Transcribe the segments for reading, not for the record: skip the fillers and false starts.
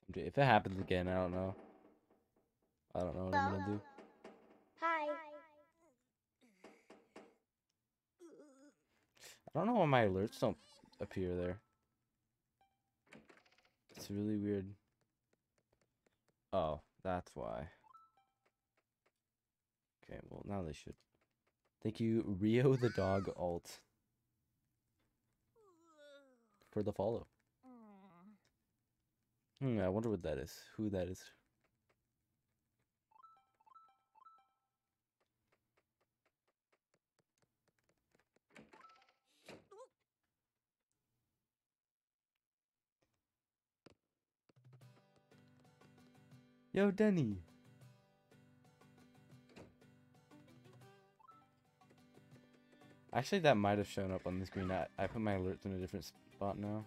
If it happens again, I don't know. I don't know what I'm gonna do. Hi. I don't know why my alerts don't appear there. It's really weird. Oh, that's why. Okay, well now they should. Thank you, Rio the dog alt, for the follow. I wonder what that is. Who that is. Yo, Denny. Actually, that might have shown up on the screen. I put my alerts in a different spot now.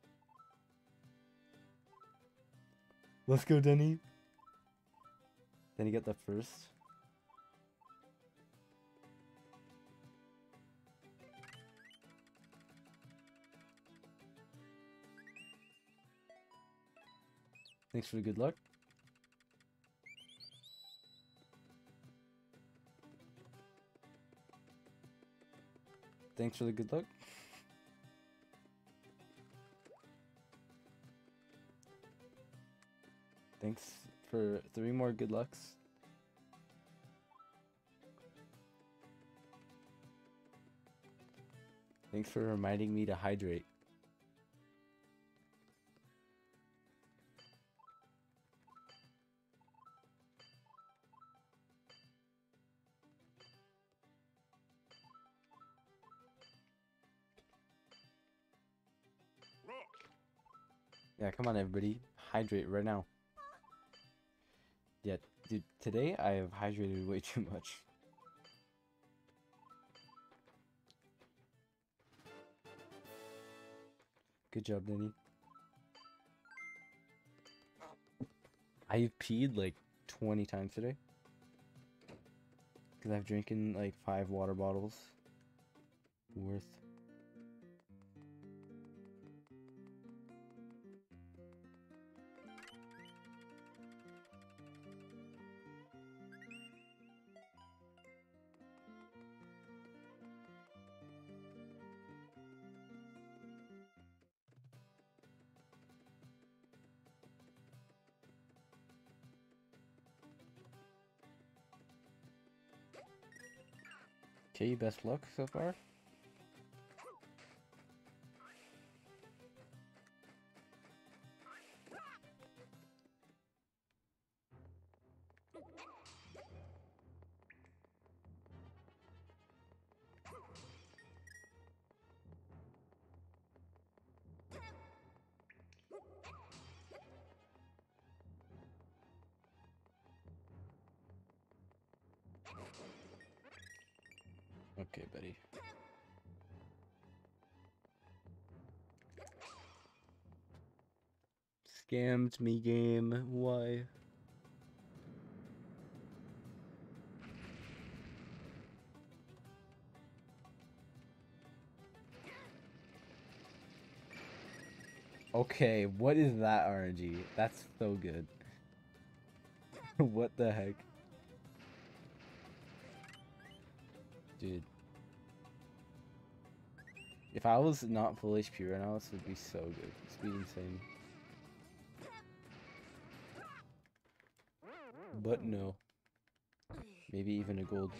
Let's go, Denny. Denny get the first. Thanks for the good luck. Thanks for the good luck. Thanks for 3 more good lucks. Thanks for reminding me to hydrate. Yeah, come on everybody. Hydrate right now. Yeah, dude, today I have hydrated way too much. Good job, Denny. I've peed like 20 times today. Because I've drinking like 5 water bottles worth. Okay, best luck so far. Okay, buddy. Scammed me game. Why? Okay, what is that RNG? That's so good. What the heck? Dude. If I was not full HP right now, this would be so good. This would be insane. But no. Maybe even a gold.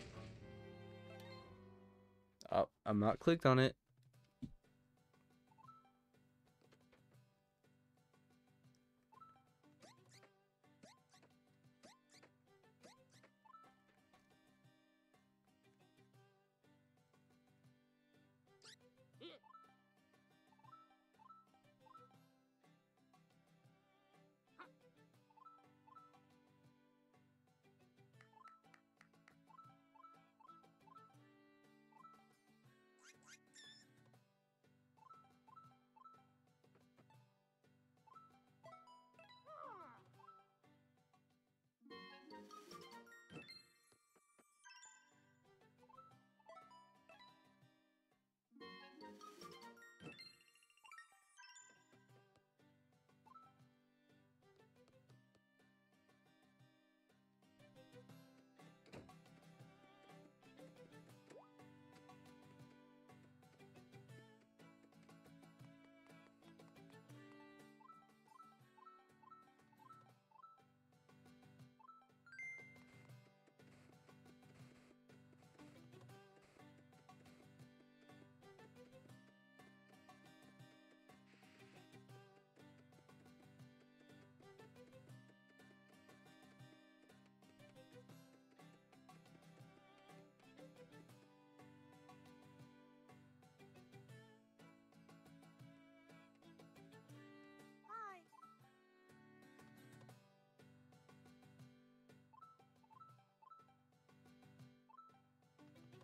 Oh, I'm not clicked on it.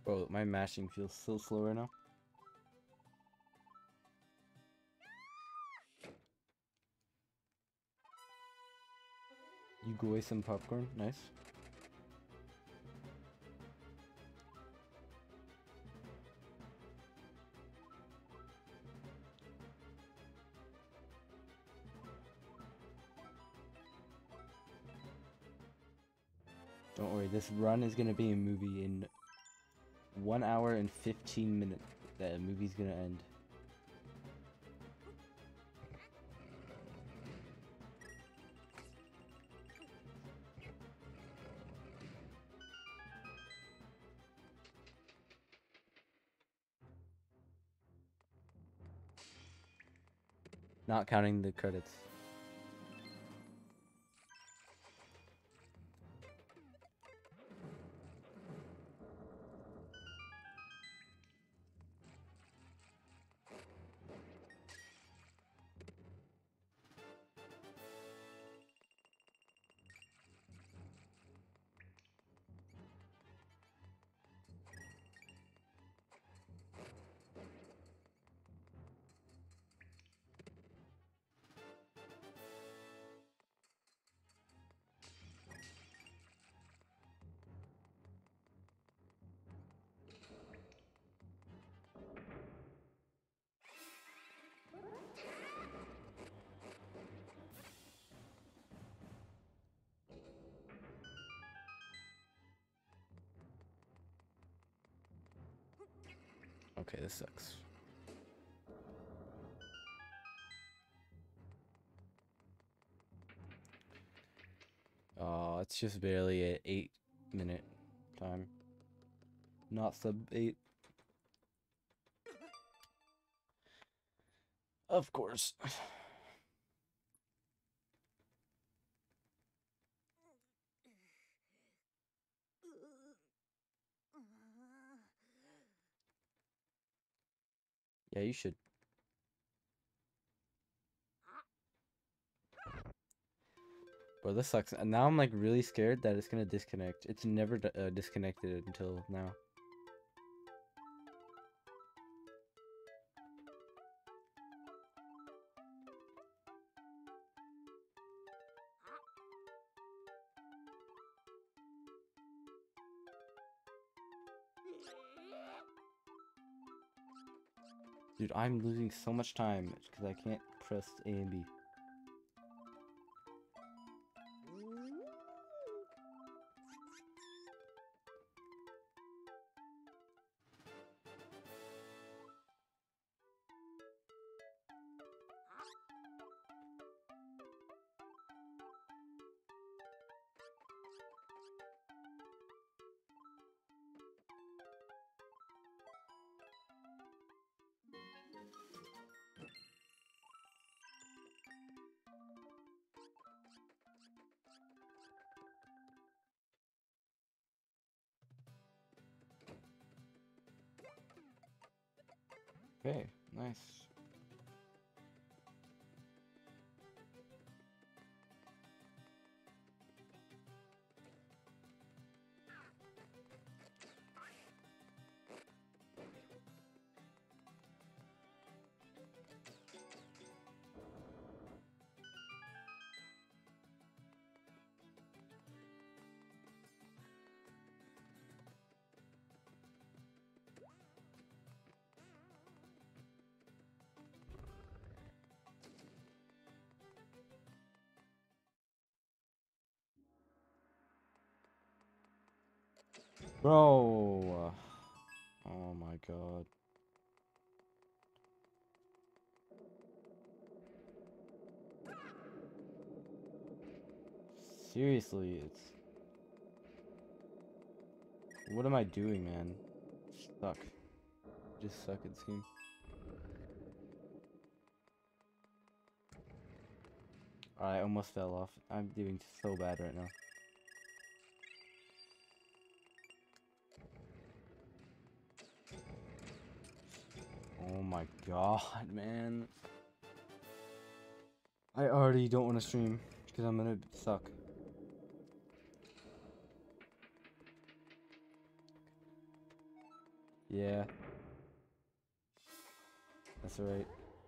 Bro, my mashing feels so slow right now. You go away some popcorn, nice. Don't worry, this run is gonna be a movie in 1 hour and 15 minutes. That movie's gonna end. Not counting the credits. Okay, this sucks. Oh, it's just barely an 8-minute time. Not sub 8. Of course. Yeah, you should. Bro, this sucks. And now I'm like really scared that it's gonna disconnect. It's never disconnected until now. Dude, I'm losing so much time because I can't press A and B. Okay, nice. Bro. Oh my god. Seriously, it's... What am I doing, man? Suck. Just suck at this game. I almost fell off. I'm doing so bad right now. Oh my god, man. I already don't want to stream because I'm gonna suck. Yeah. That's right.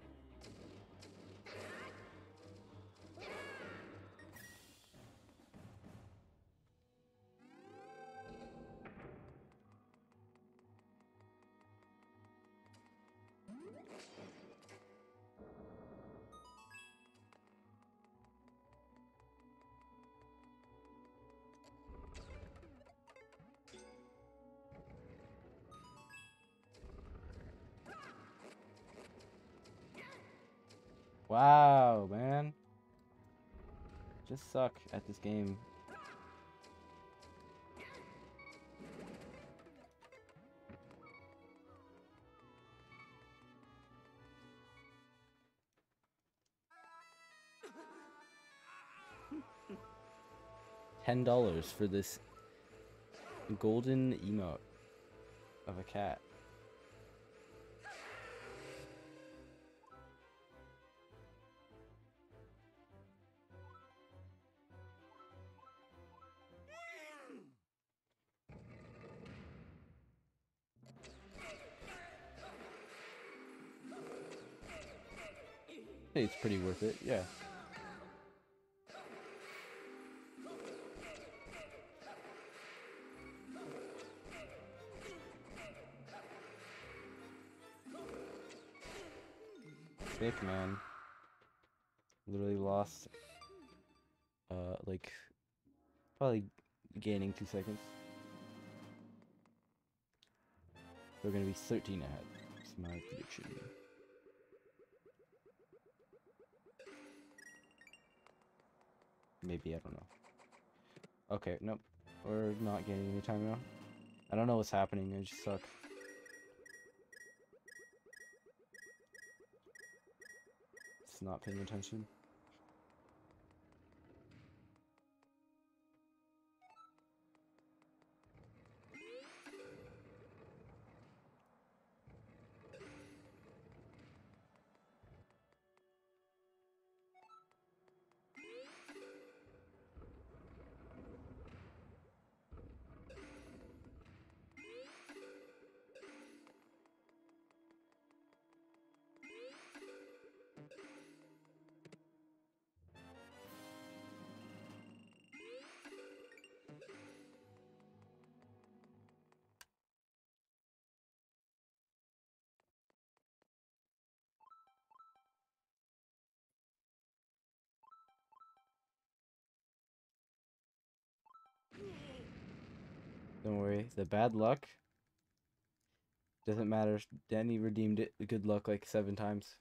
Wow, man. Just suck at this game. $10 for this golden emote of a cat. Hey, it's pretty worth it, yeah. Sick, man. Literally lost, like, probably gaining 2 seconds. We're gonna be 13 ahead. That's my prediction. Maybe, I don't know. Okay, nope. We're not gaining any time now. I don't know what's happening, I just suck. It's not paying attention. Don't worry, the bad luck doesn't matter. Danny redeemed it. Good luck like 7 times.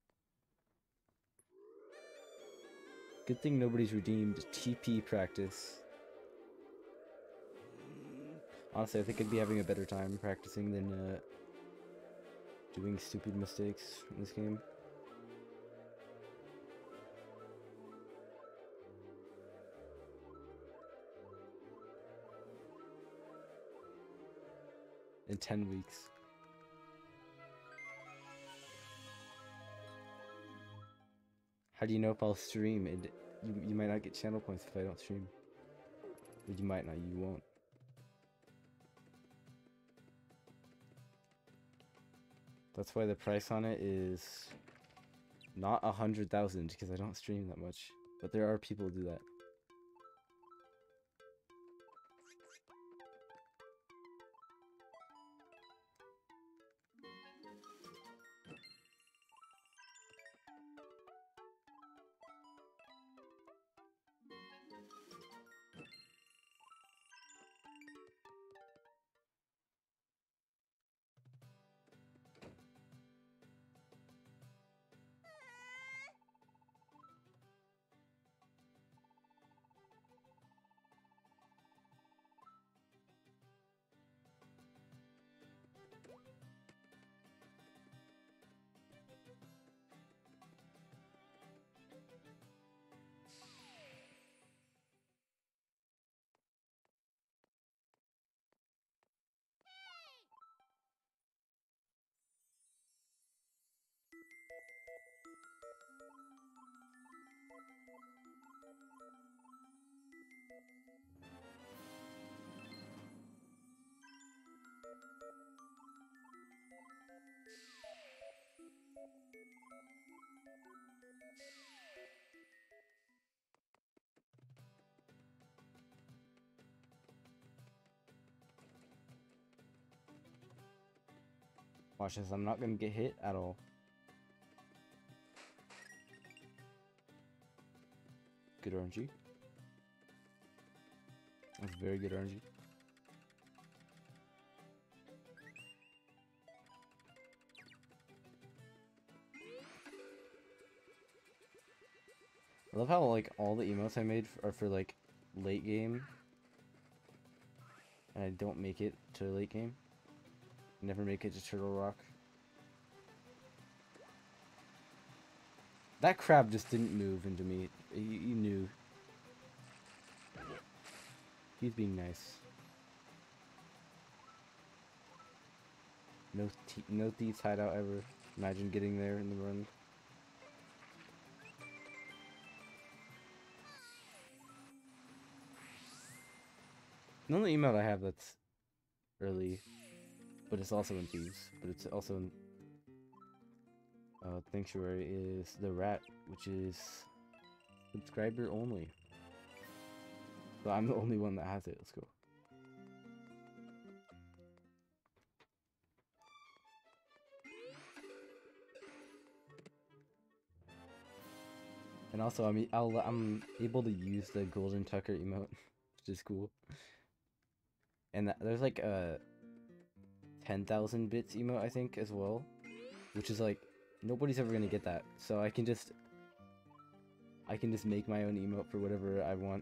Good thing nobody's redeemed TP practice. Honestly, I think I'd be having a better time practicing than doing stupid mistakes in this game. In 10 weeks. How do you know if I'll stream? You might not get channel points if I don't stream. Or you might not, you won't. That's why the price on it is not 100,000 because I don't stream that much. But there are people who do that. Watch this, I'm not gonna get hit at all. Good RNG. That's very good RNG. I love how like all the emotes I made are for like late game, and I don't make it to late game. Never make it to Turtle Rock. That crab just didn't move into me. He knew. He's being nice. No thieves hideout ever. Imagine getting there in the run. The only emote I have that's early, but it's also in Thieves, but it's also in Sanctuary, is the rat, which is subscriber only. So I'm the only one that has it. Let's go. And also, I'm able to use the Golden Tucker emote, which is cool. And there's like a 10,000 bits emote, I think, as well, which is like nobody's ever gonna get that. So I can just make my own emote for whatever I want.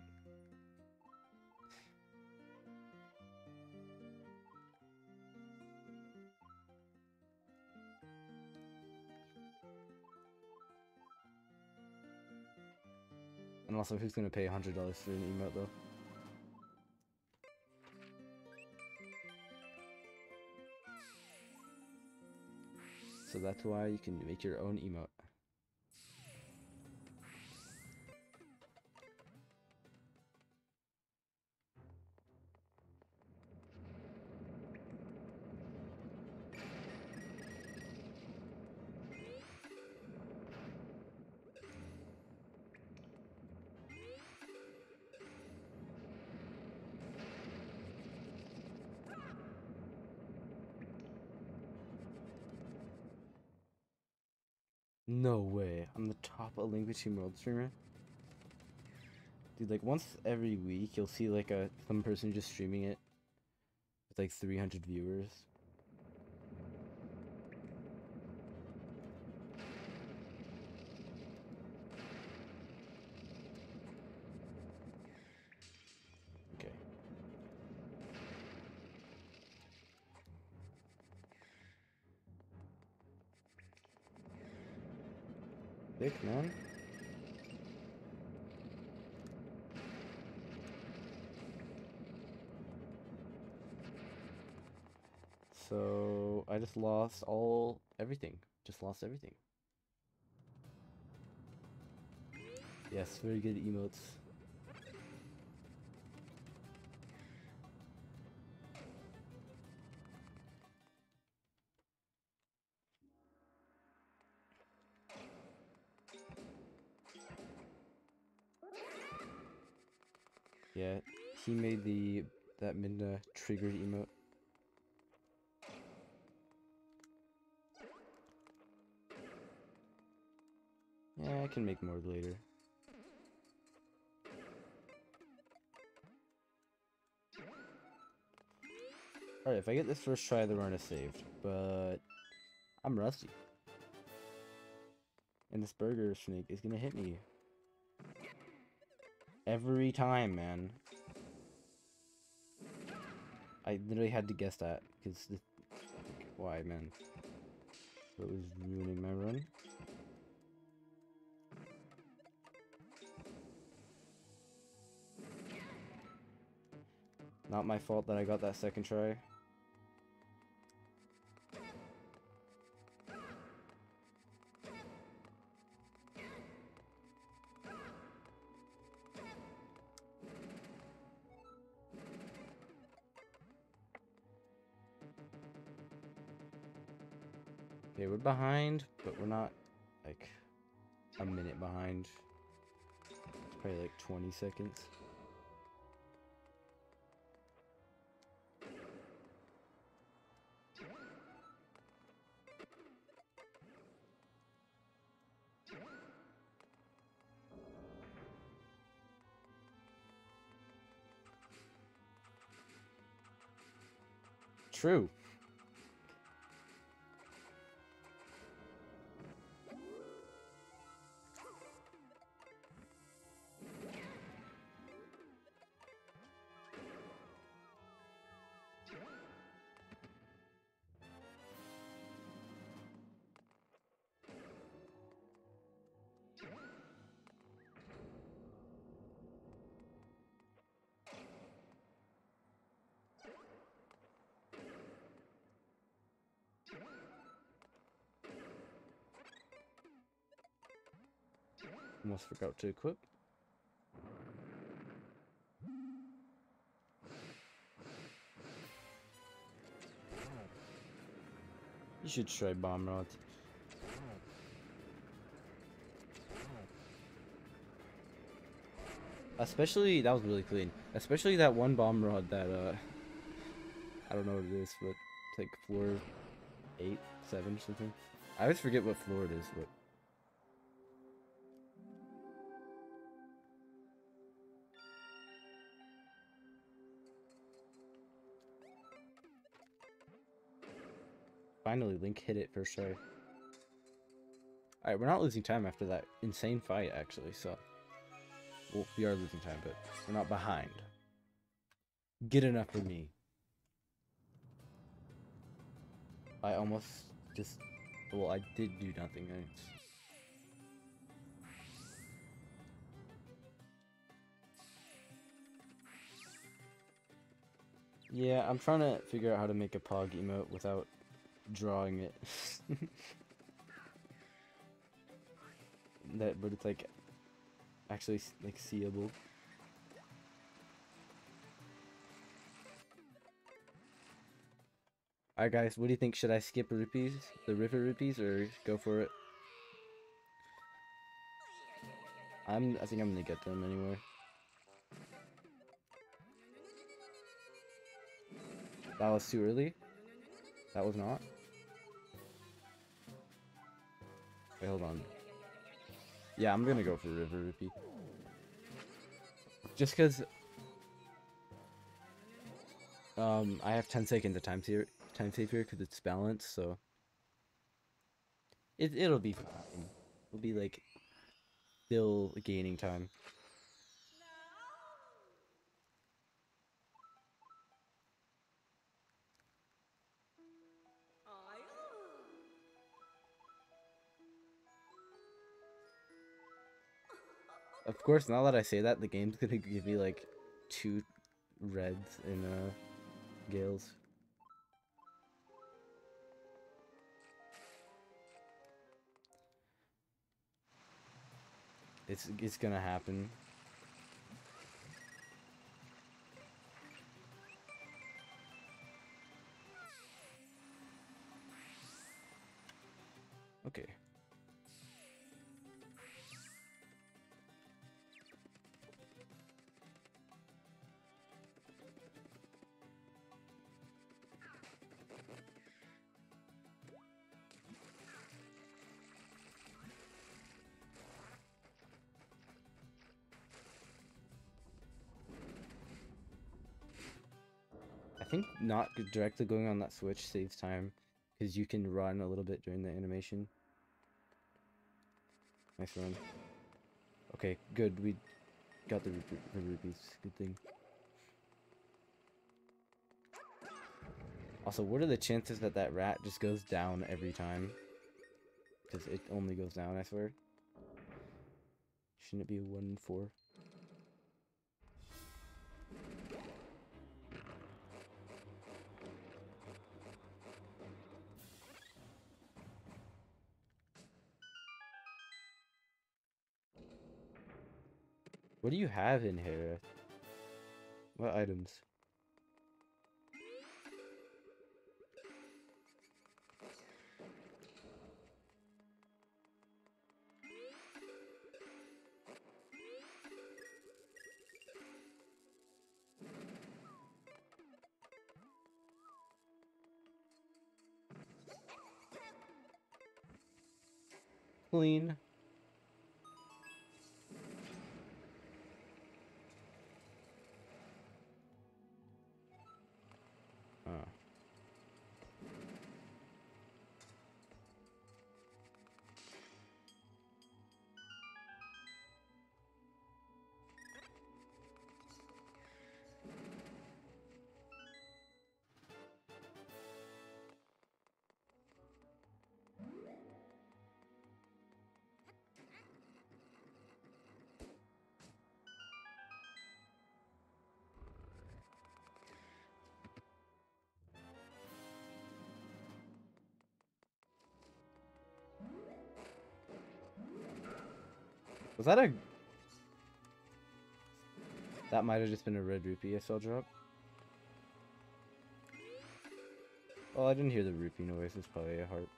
And also, who's gonna pay $100 for an emote though? So that's why you can make your own emote. No way, I'm the top Link Between Worlds streamer. Dude, like once every week you'll see like some person just streaming it with like 300 viewers. Okay. Sick, man. So I just lost everything. Just lost everything. Yes, very good emotes. Yeah, he made that Midna triggered emote. Yeah, I can make more later. Alright, if I get this first try, the run is saved, but I'm rusty. And this burger snake is gonna hit me. Every time, man. I literally had to guess that, because why, man? It was ruining my run. Not my fault that I got that second try. Okay, we're behind, but we're not, like, a minute behind. It's probably like 20 seconds. True. Almost forgot to equip. You should try bomb rod. Especially, that was really clean. Especially that one bomb rod that, I don't know what it is, but it's like floor 8, 7 or something. I always forget what floor it is, but... Finally, Link hit it first try. Alright, we're not losing time after that insane fight, actually, so... Well, we are losing time, but we're not behind. Good enough for me. I almost just... Well, I did do nothing, right? Yeah, I'm trying to figure out how to make a Pog emote without drawing it. But it's like actually like seeable. Alright guys, what do you think? Should I skip rupees? The river rupees, or go for it? I think I'm gonna get them anyway. That was too early? That was not? Wait, hold on. Yeah, I'm gonna go for river rupee. Just cause I have 10 seconds of time save here because it's balanced, so it'll be fine. It'll be like still gaining time. Of course, now that I say that, the game's gonna give me like 2 reds and gales. It's gonna happen. Okay. I think not directly going on that switch saves time, because you can run a little bit during the animation. Nice run. Okay, good. We got the rupees. Good thing. Also, what are the chances that that rat just goes down every time? Because it only goes down, I swear. Shouldn't it be 1 in 4? What do you have in here? What items? Clean. Was that a... That might have just been a red rupee I saw drop. Well, I didn't hear the rupee noise. It's probably a heart.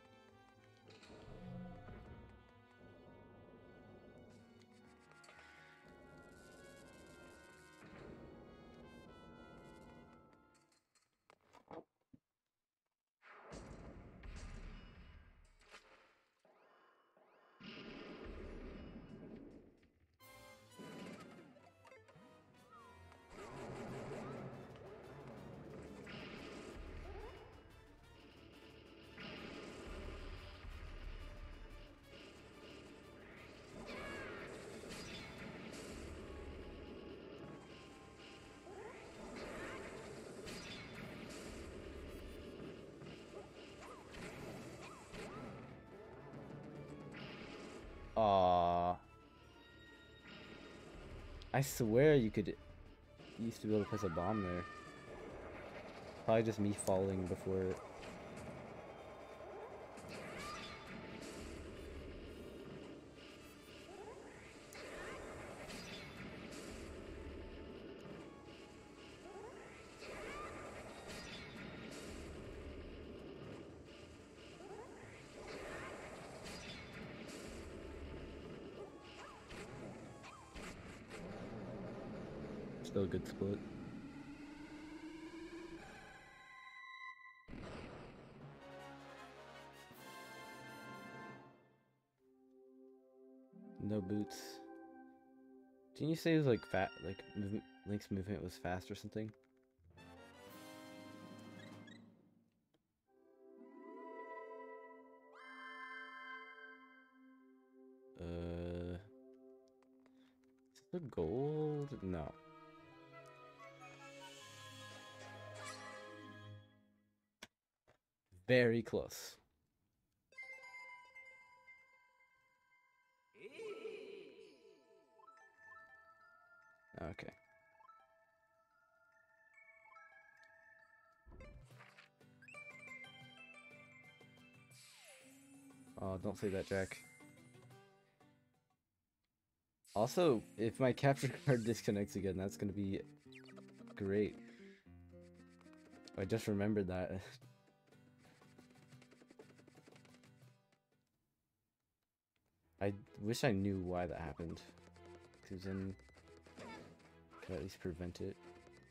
Aww. I swear you used to be able to place a bomb there. Probably just me falling before it. Still a good split. No boots. Didn't you say it was like fat? Like Link's movement was fast or something? Is it the gold? No. Very close. Okay. Oh, don't say that, Jack. Also, if my capture card disconnects again, that's gonna be great. I just remembered that. I wish I knew why that happened, because then I could at least prevent it.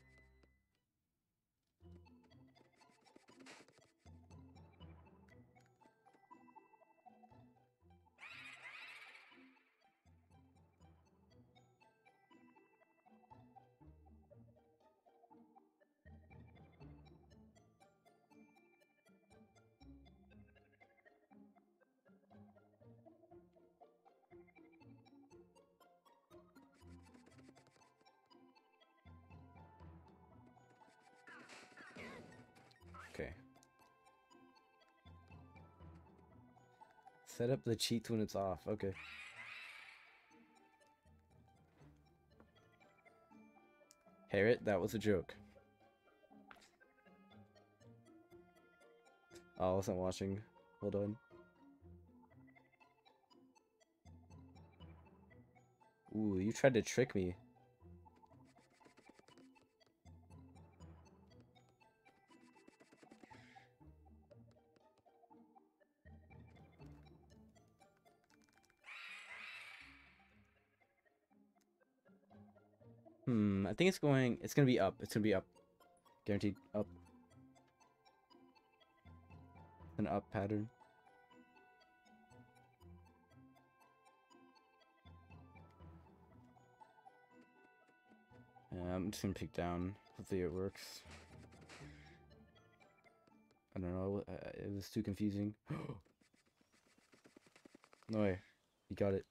Okay. Set up the cheats when it's off. Okay. Harriet, that was a joke. Oh, I wasn't watching. Hold on. Ooh, you tried to trick me. I think it's gonna be up. It's gonna be up. Guaranteed up. An up pattern. Yeah, I'm just gonna pick down. Hopefully it works. I don't know. It was too confusing. No way. You got it.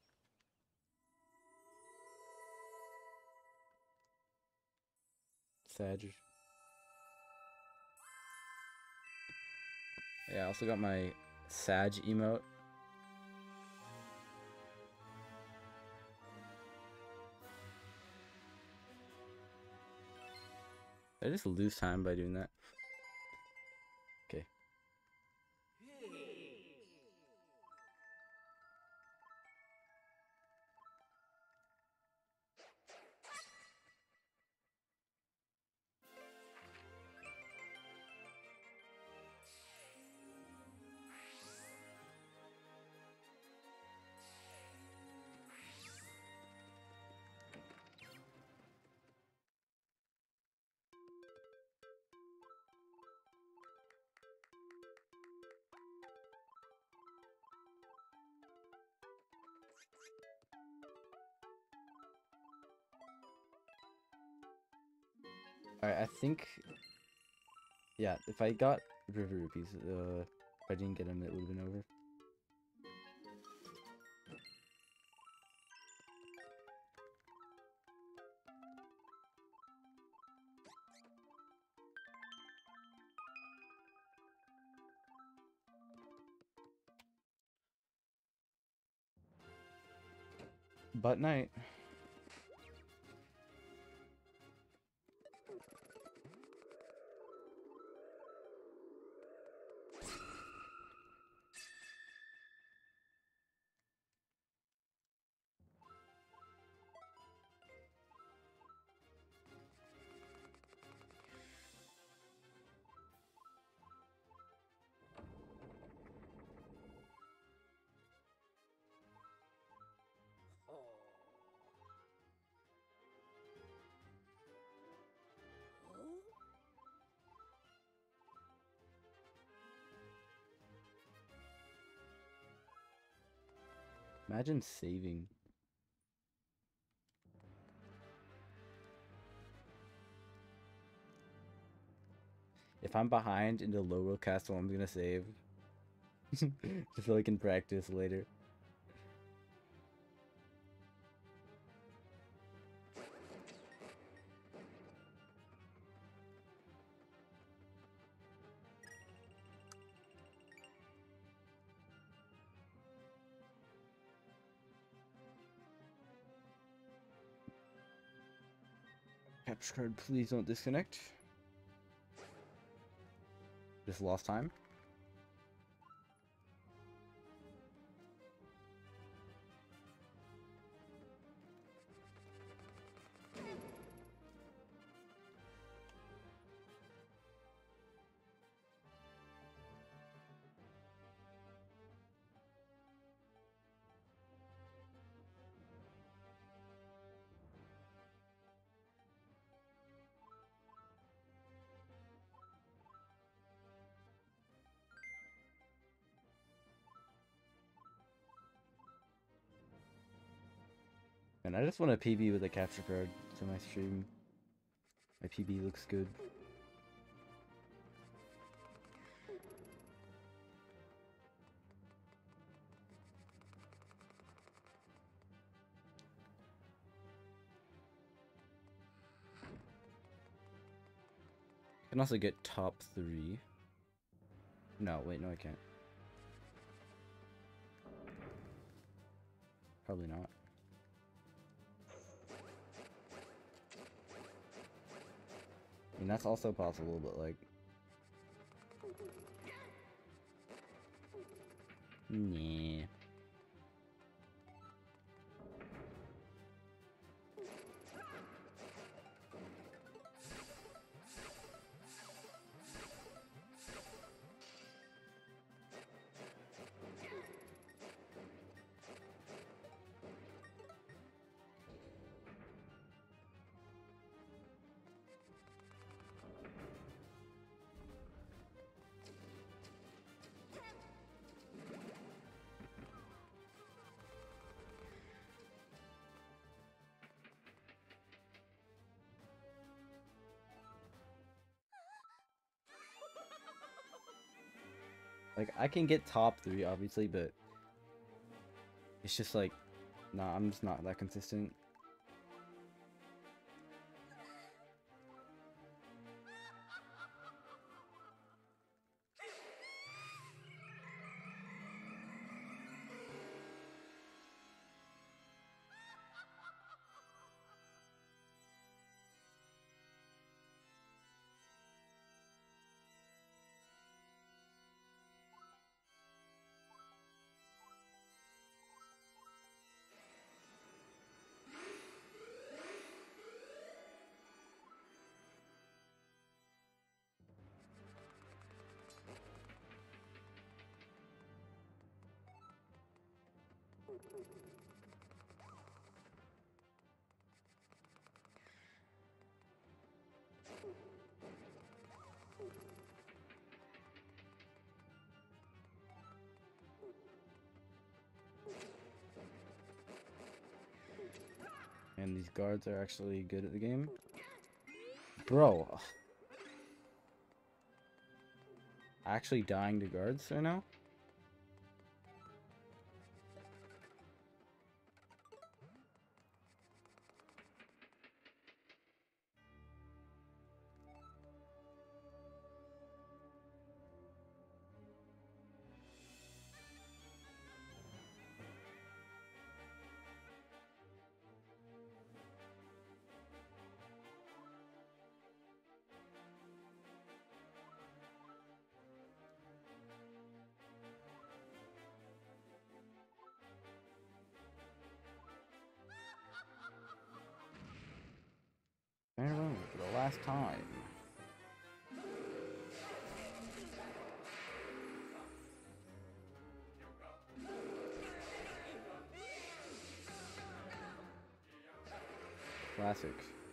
Sag. Yeah, I also got my Sag emote. I just lose time by doing that. Okay. Alright, I think... Yeah, if I got River Rupees, if I didn't get them, it would have been over. But night. Imagine saving. If I'm behind in the low roll castle, I'm gonna save. Just so I can practice later. Capture card, please don't disconnect. Just lost time. And I just want a PB with a capture card to my stream. My PB looks good. I can also get top 3. No, wait, no I can't. Probably not. I mean, that's also possible, but like... Nah. Like, I can get top 3, obviously, but... It's just like... Nah, I'm just not that consistent. And these guards are actually good at the game. Bro. Actually dying to guards right now? Farewell for the last time. Classic.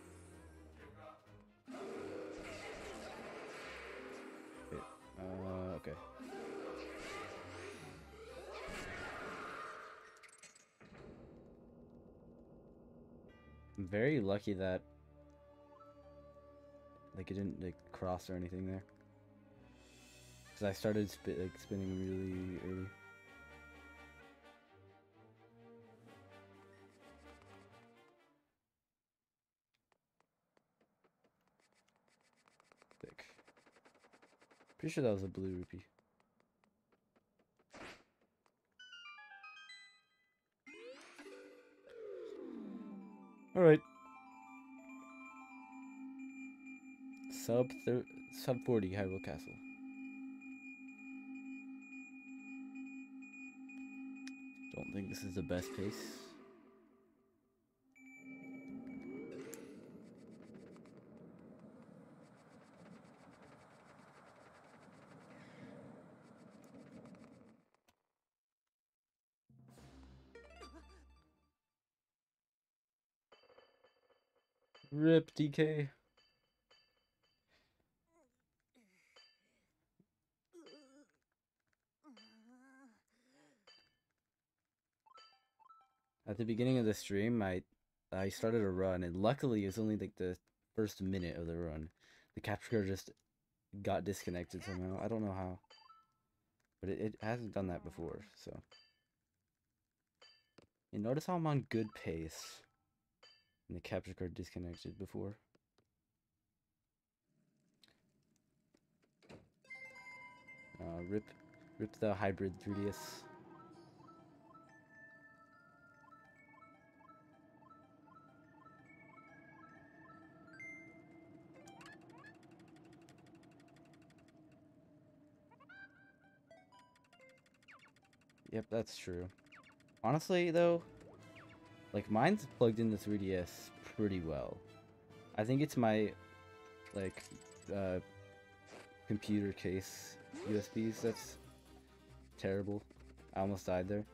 Wait, okay. I'm very lucky that like it didn't like cross or anything there. Because I started spinning really early. Sick. Pretty sure that was a blue rupee. Alright. Sub 40 Hyrule Castle. Don't think this is the best pace. RIP DK. At the beginning of the stream, I started a run, and luckily it was only like the first minute of the run. The capture card just got disconnected somehow. I don't know how, but it hasn't done that before. So you notice how I'm on good pace, and the capture card disconnected before. Rip the hybrid 3DS. Yep, that's true. Honestly, though, like mine's plugged into 3DS pretty well. I think it's my like computer case USBs that's terrible. I almost died there.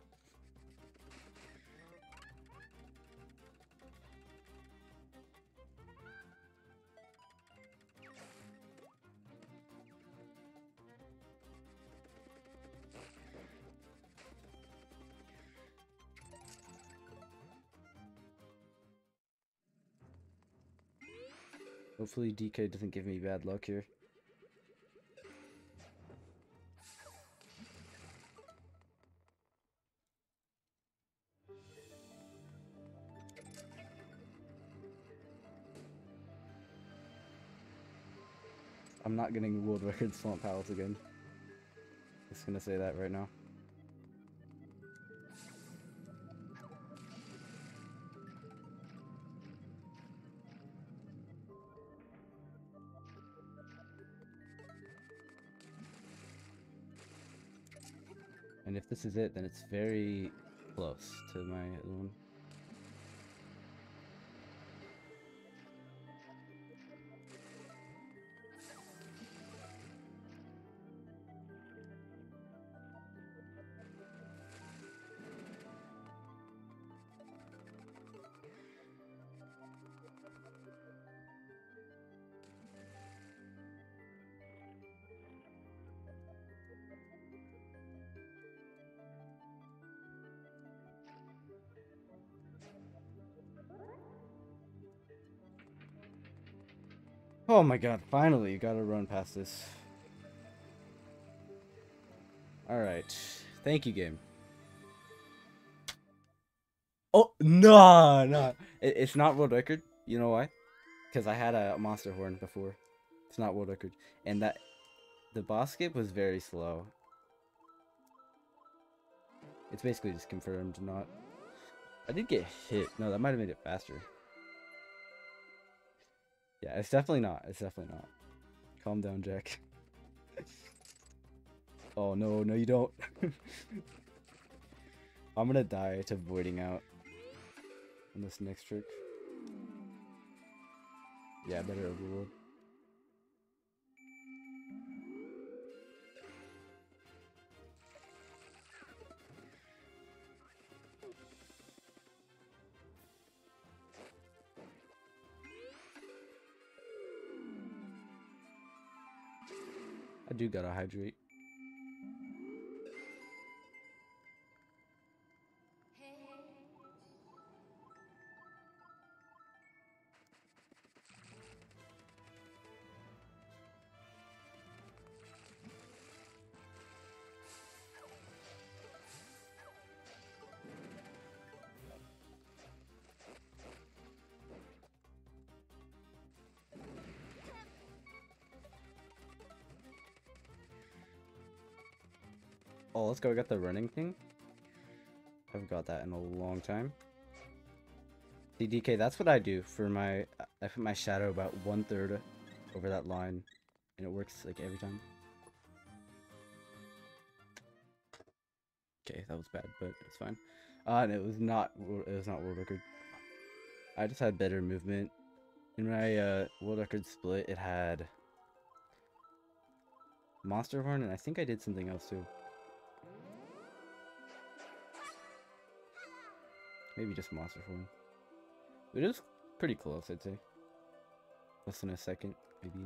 Hopefully DK doesn't give me bad luck here. I'm not getting world record Swamp Palace again. Just gonna say that right now. And if this is it, then it's very close to my other one. Oh my god, finally, you gotta run past this. Alright. Thank you, game. Oh, no, no. It's not world record. You know why? Because I had a monster horn before. It's not world record. And that the boss skip was very slow. It's basically just confirmed not. I did get hit. No, that might have made it faster. Yeah, it's definitely not. It's definitely not. Calm down, Jack. Oh, no, no, you don't. I'm gonna die to voiding out on this next trick. Yeah, better overworld. I do gotta hydrate. Oh, let's go. I got the running thing. I haven't got that in a long time. See, DK, that's what I do for my... I put my shadow about 1/3 over that line, and it works like every time. Okay, that was bad, but it's fine. And it was not world record. I just had better movement. In my world record split, it had monster horn, and I think I did something else too. Maybe just monster horn. It is pretty close, I'd say. Less than a second, maybe.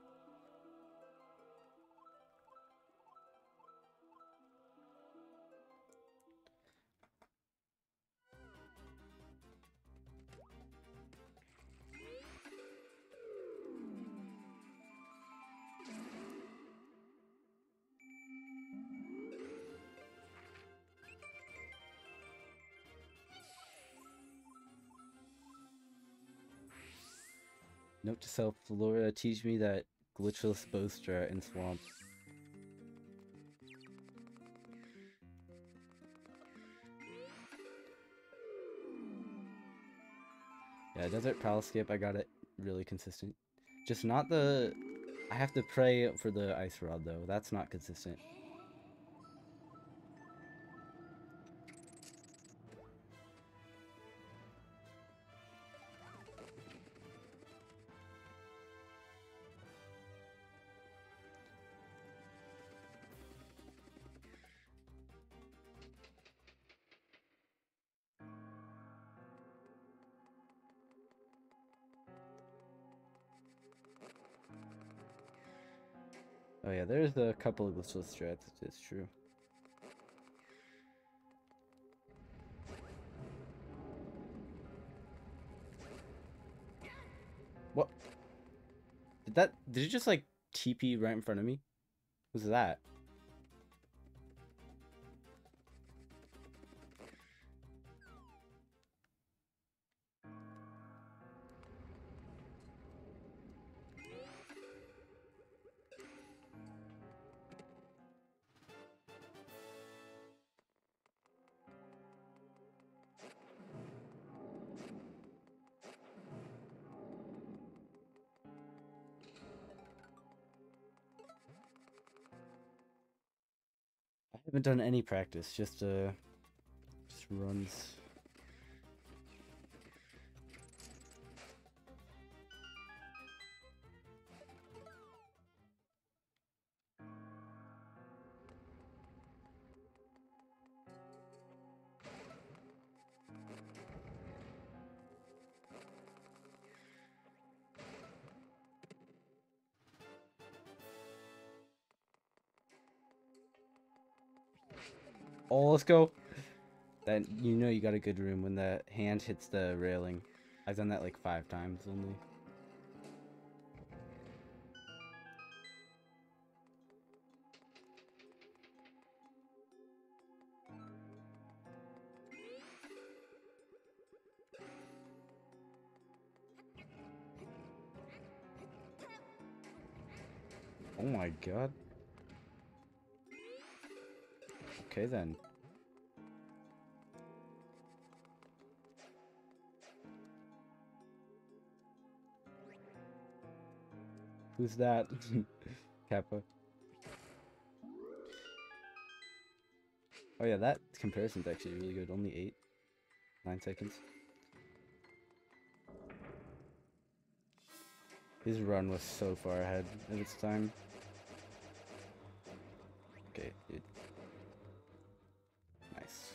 Note to self, Laura, teach me that glitchless bow strat in Swamp. Yeah, Desert Palace skip, I got it really consistent. Just not the... I have to pray for the Ice Rod, though. That's not consistent. Oh yeah, there's a couple of glitchless strats, it's true. What? Did it just like TP right in front of me? What was that? I haven't done any practice, just runs. Oh, let's go. That, you know, you got a good room when the hand hits the railing. I've done that like 5 times only. Oh my god. Okay then. Who's that? Kappa. Oh yeah, that comparison's actually really good. Only 9 seconds. His run was so far ahead of its time. Okay, dude. Nice.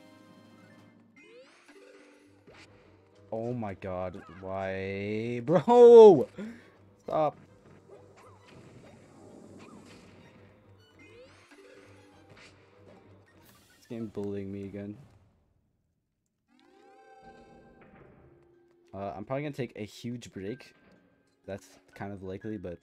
Oh my god, why? Bro! Stop. This game bullying me again. I'm probably gonna take a huge break. That's kind of likely, but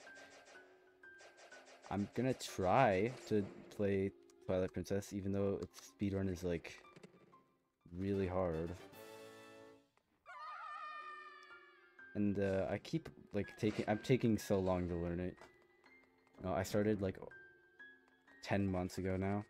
I'm gonna try to play Twilight Princess, even though its speedrun is like really hard. And I keep like I'm taking so long to learn it. I started like 10 months ago now.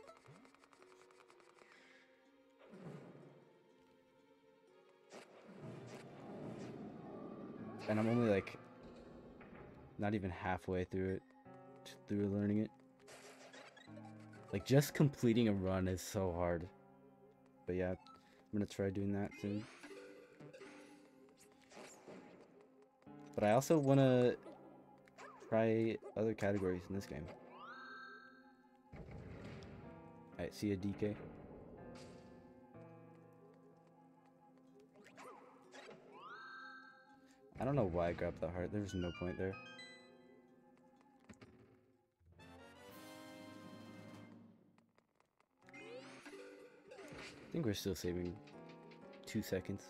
And I'm only like not even halfway through learning it. Like just completing a run is so hard. But yeah, I'm gonna try doing that soon. But I also wanna try other categories in this game. Alright, see a DK. I don't know why I grabbed the heart. There was no point there. I think we're still saving 2 seconds.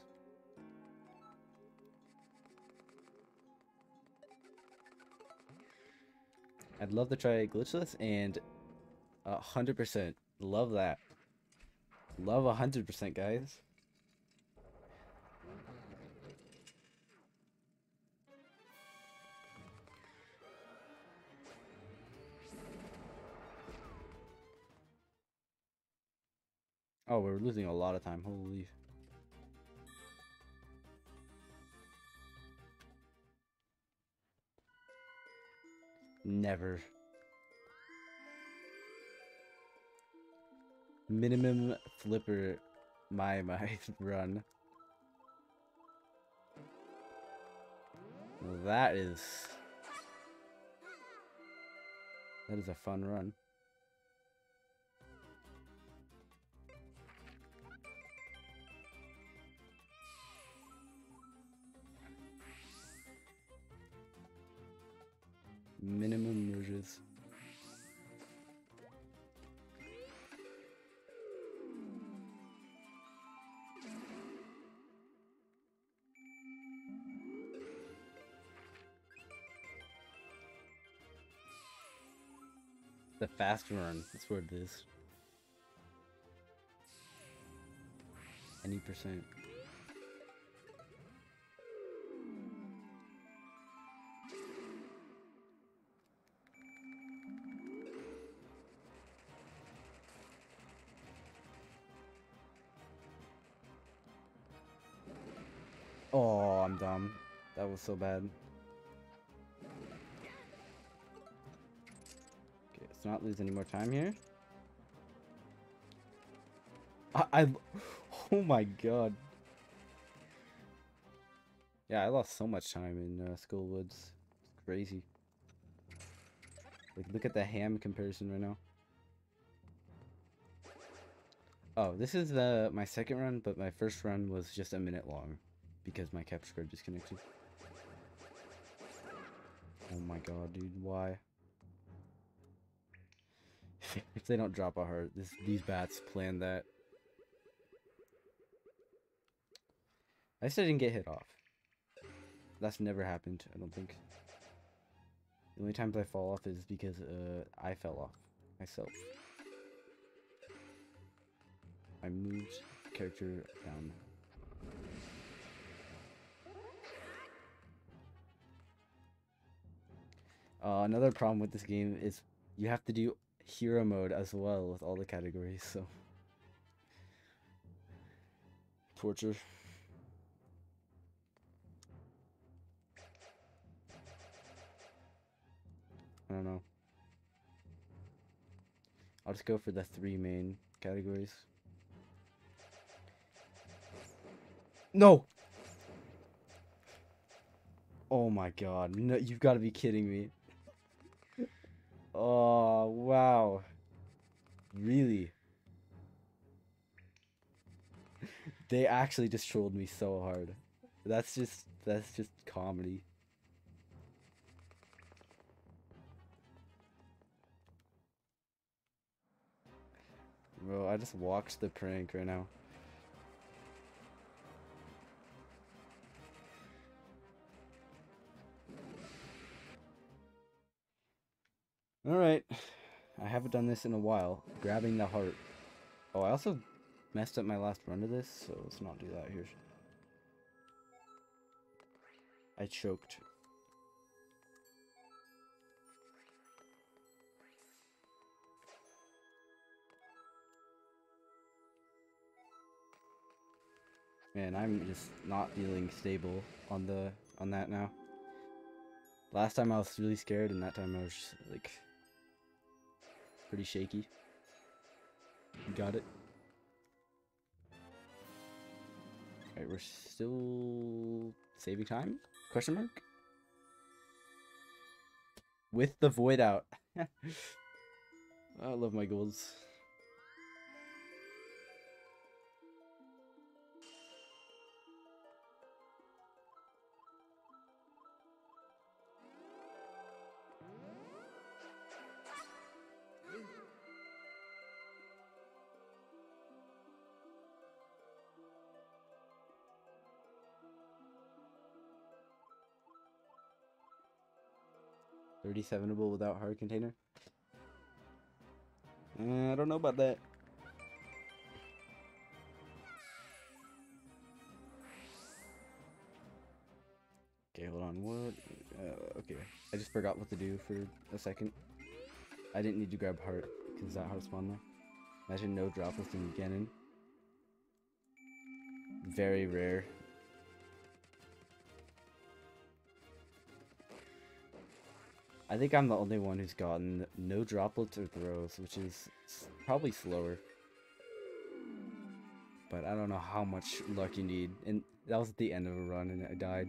I'd love to try glitchless and 100%. Love that. Love 100%, guys. Oh, we're losing a lot of time. Holy. Never. Minimum flipper my run. That is a fun run. Minimum merges. The fast run, that's what it is. Any percent. Oh, I'm dumb. That was so bad. Okay, let's not lose any more time here. Oh my god. Yeah, I lost so much time in Skull Woods. It's crazy. Like, look at the ham comparison right now. Oh, this is my second run, but my first run was just a minute long because my capture card disconnected. Oh my god, dude, why? If they don't drop a heart, these bats planned that. I still didn't get hit off. That's never happened, I don't think. The only times I fall off is because I fell off myself. I moved character down. Another problem with this game is you have to do hero mode as well with all the categories, so torture. I don't know. I'll just go for the 3 main categories. No! Oh my god, no, you've got to be kidding me. Oh, wow. Really? They actually just trolled me so hard. That's just comedy. Bro, I just watched the prank right now. Alright. I haven't done this in a while. Grabbing the heart. Oh, I also messed up my last run of this, so let's not do that here. I choked. Man, I'm just not feeling stable on that now. Last time I was really scared, and that time I was just, like, pretty shaky. Got it. Alright, we're still saving time? Question mark? With the void out. I love my golds. $37able without hard container? I don't know about that. Okay, hold on. What? Okay. I just forgot what to do for a second. I didn't need to grab heart, because that heart spawned there. Imagine no droplets in Ganon. Very rare. I think I'm the only one who's gotten no droplets or throws, which is probably slower. But I don't know how much luck you need. And that was at the end of a run and I died.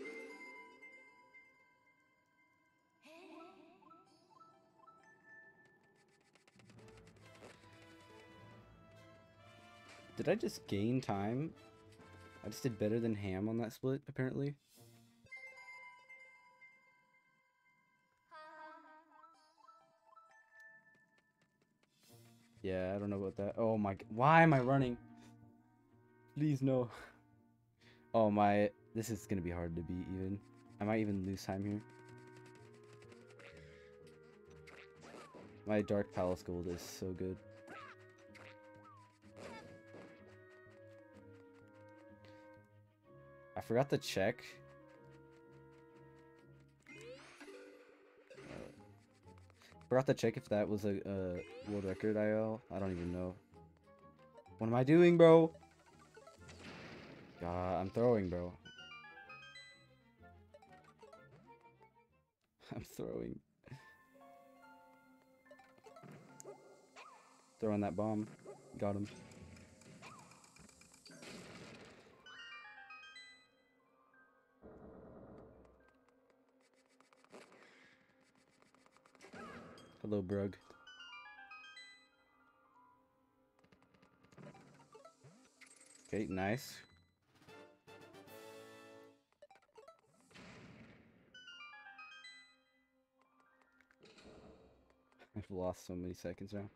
Did I just gain time? I just did better than Ham on that split, apparently. Yeah, I don't know about that. Oh my, why am I running? Please no. Oh my, this is gonna be hard to beat even. I might even lose time here. My Dark Palace Gold is so good. I forgot to check. Forgot to check if that was a world record IL. I don't even know. What am I doing, bro? God, I'm throwing, bro. I'm throwing. Throwing that bomb. Got him. Hello, Brug. Okay, nice. I've lost so many seconds now.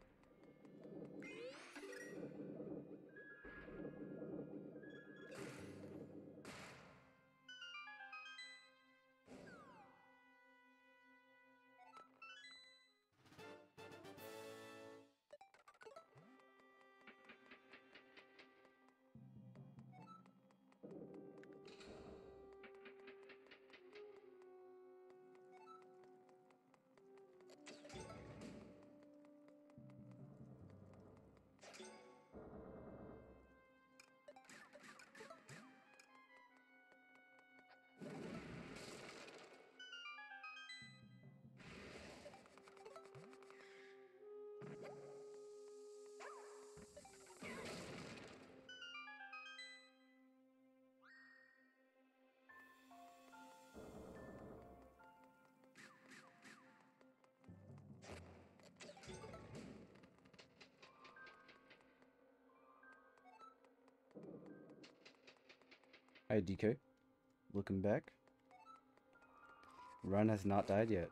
Hi, DK. Welcome back. Run has not died yet.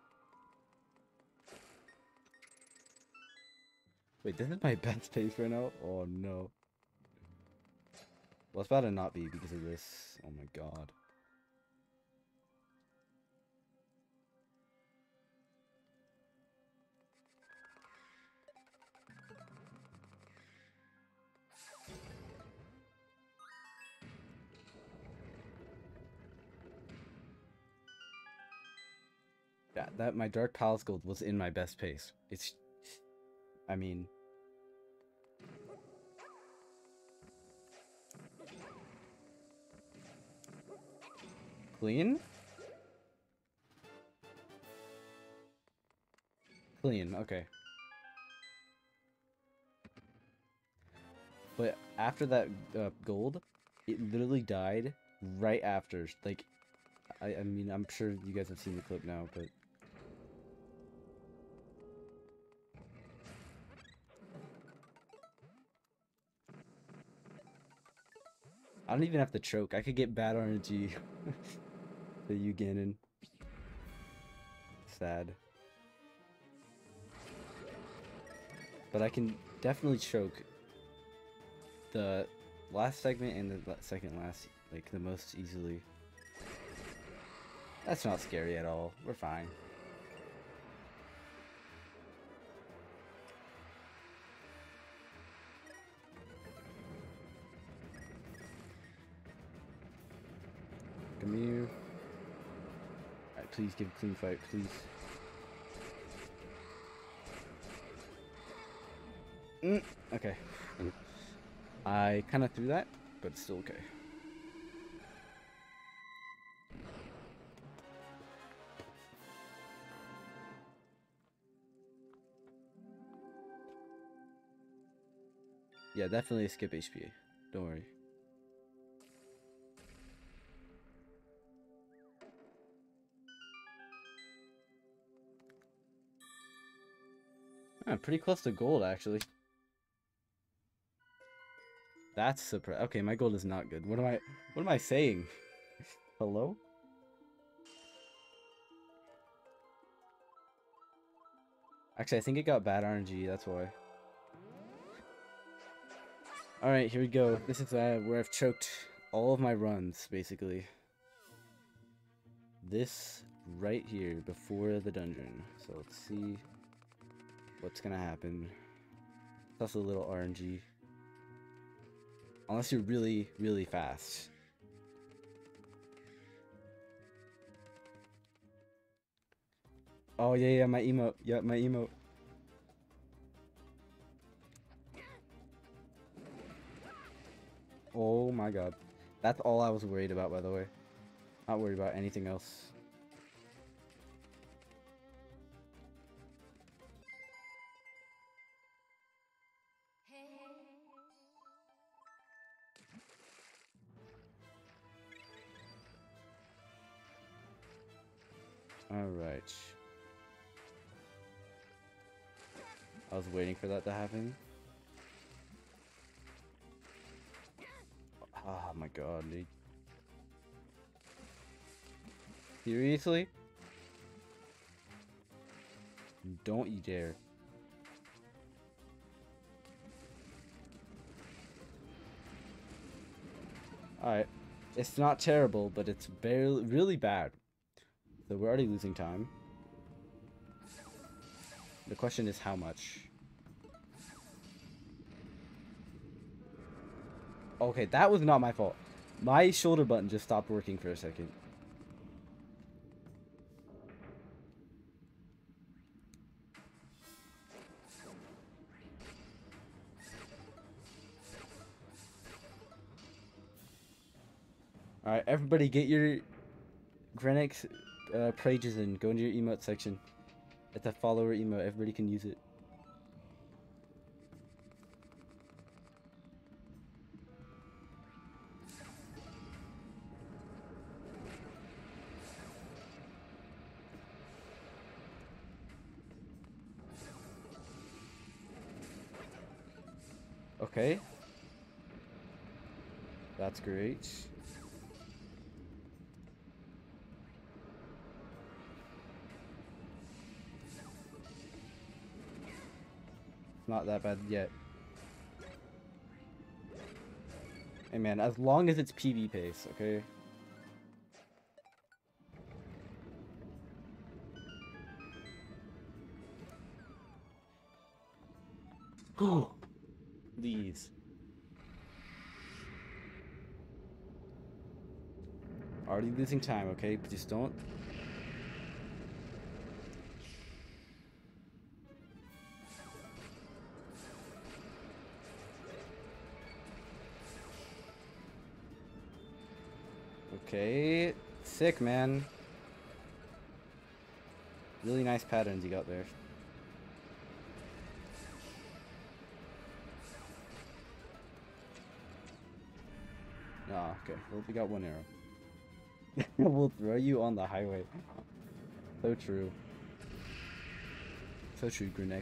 Wait, this is my best pace right now? Oh no. Well, it's about to not be because of this. Oh my god. Yeah, that my Dark Palace Gold was in my best pace. It's, I mean, clean? Clean, okay. But after that gold, it literally died right after. Like, I mean, I'm sure you guys have seen the clip now, but I don't even have to choke. I could get bad RNG. The you Ganon. Sad. But I can definitely choke the last segment and the second last, like, the most easily. That's not scary at all. We're fine. Come here. Alright, please give a clean fight, please. Okay. I kind of threw that, but it's still okay. Yeah, definitely skip HP. Don't worry. I'm pretty close to gold, actually. That's surprise. Okay, my gold is not good. What am I saying? Hello? Actually, I think it got bad RNG, that's why. Alright, here we go. This is where I've choked all of my runs, basically. This right here, before the dungeon. So let's see what's gonna happen. That's a little RNG. Unless you're really, really fast. Oh, yeah, my emote. Yeah, my emote. Oh my god. That's all I was worried about, by the way. Not worried about anything else. Alright. I was waiting for that to happen. Oh my god, dude. Seriously? Don't you dare. Alright. It's not terrible, but it's barely really bad. So we're already losing time. The question is how much. Okay, that was not my fault. My shoulder button just stopped working for a second. Alright, everybody get your Grenix pages in. Go into your emote section. It's a follower emote. Everybody can use it. Okay. That's great. It's not that bad yet. Hey man, as long as it's PB pace, okay? Please. Already losing time, okay? Just don't. Okay. Sick, man. Really nice patterns you got there. Ah, okay. Well, we got one arrow. We'll throw you on the highway. So true. So true, Grinex.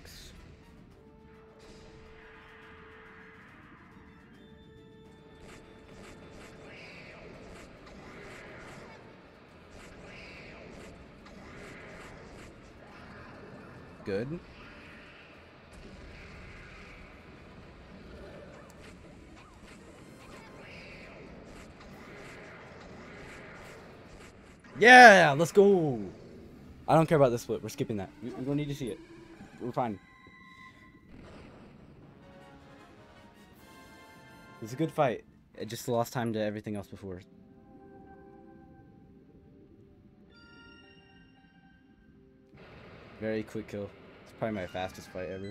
Good. Yeah, let's go. I don't care about this split. We're skipping that. We don't need to see it. We're fine. It's a good fight. It just lost time to everything else before. Very quick kill. It's probably my fastest fight ever.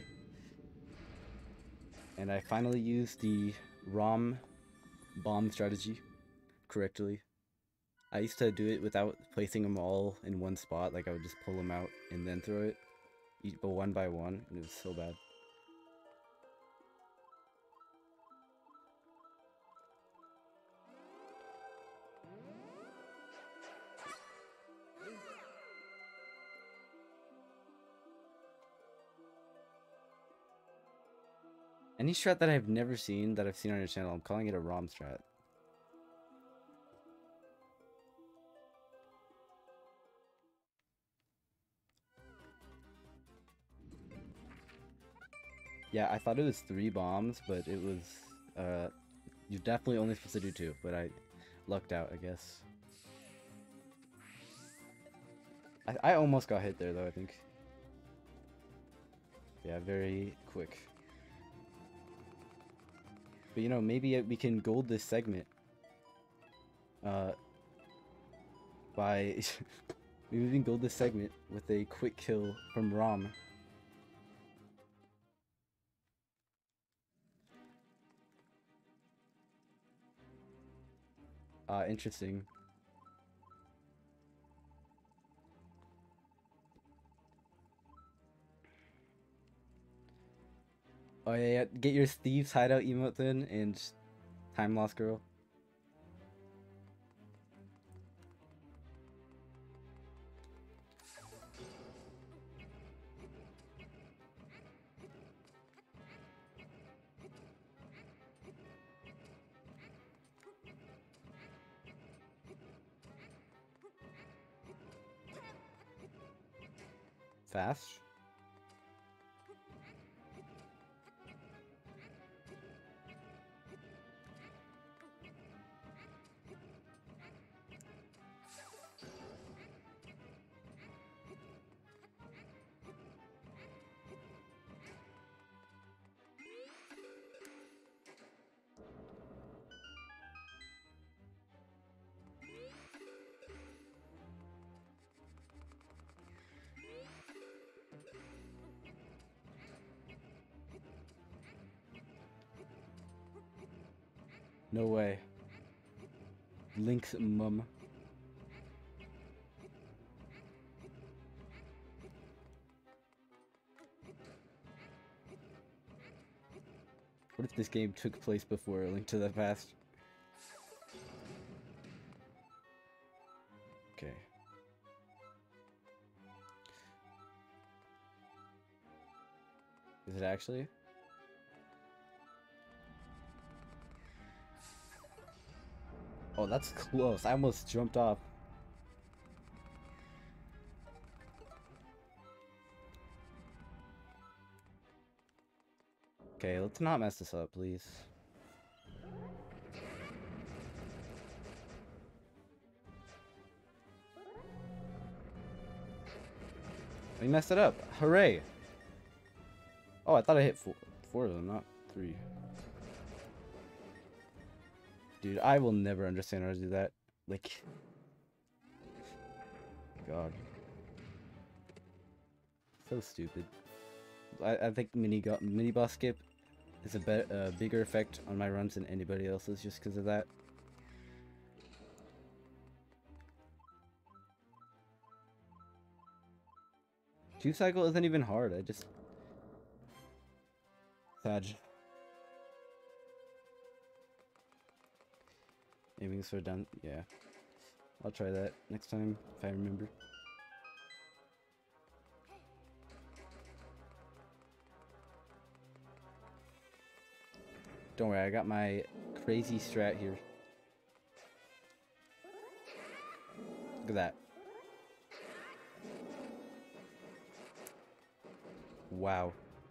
And I finally used the ROM bomb strategy correctly. I used to do it without placing them all in one spot. Like I would just pull them out and then throw it. But one by one. And it was so bad. Any strat that I've never seen, that I've seen on your channel, I'm calling it a ROM strat. Yeah, I thought it was 3 bombs, but it was, you're definitely only supposed to do 2, but I lucked out, I guess. I almost got hit there, though, I think. Yeah, very quick. But, you know, maybe we can gold this segment. By... maybe we can gold this segment with a quick kill from ROM. Interesting. Oh yeah, get your Steve's hideout emote then, and time lost girl. Fast. No way. Link's mum. What if this game took place before A Link to the Past? Okay. Is it actually? Oh, that's close. I almost jumped off. Okay, let's not mess this up, please. We messed it up. Hooray! Oh, I thought I hit four of them, not 3. Dude, I will never understand how to do that. Like, God, so stupid. I think mini boss skip is a bigger effect on my runs than anybody else's just because of that. Tube cycle isn't even hard. I just Sag. Aiming sort of down. Yeah, I'll try that next time if I remember. Don't worry, I got my crazy strat here. Look at that. Wow.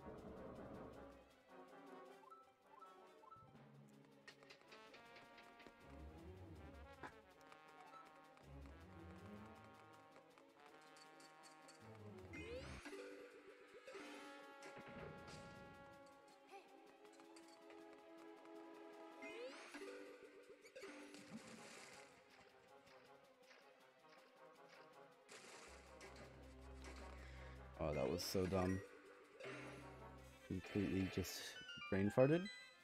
Oh, that was so dumb. Completely just brain farted.